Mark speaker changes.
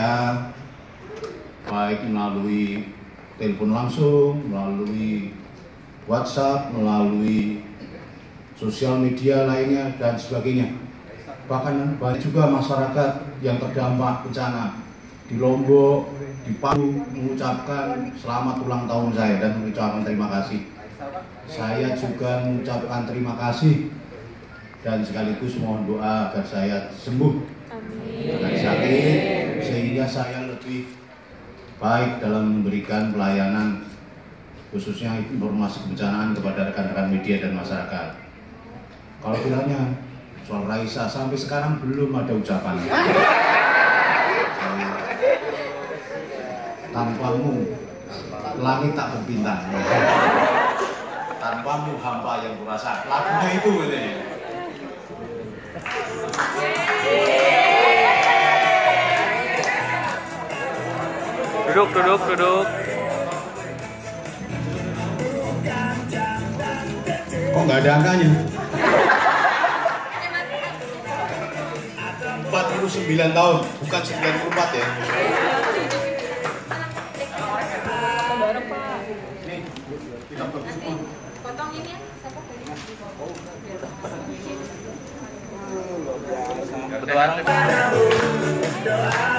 Speaker 1: saya, baik melalui telepon langsung, melalui WhatsApp, melalui sosial media lainnya dan sebagainya. Bahkan banyak juga masyarakat yang terdampak bencana di Lombok, di Palu mengucapkan selamat ulang tahun saya dan mengucapkan terima kasih. Saya juga mengucapkan terima kasih dan sekaligus mohon doa agar saya sembuh dari sakit sehingga saya lebih baik dalam memberikan pelayanan khususnya informasi kebencanaan kepada rekan-rekan media dan masyarakat. Kalau bilangnya soal Raisa sampai sekarang belum ada ucapan. Tanpamu langit tak berbintang. Tanpamu hampa yang kurasa. Lagunya itu katanya.
Speaker 2: Duduk.
Speaker 1: Oh, nggak ada angkanya. 49 tahun, bukan 94 ya.
Speaker 3: Bareng Pak.
Speaker 1: Nih, kita berkumpul.
Speaker 3: Potong ini ya, siapa tadi?
Speaker 2: Kebetulan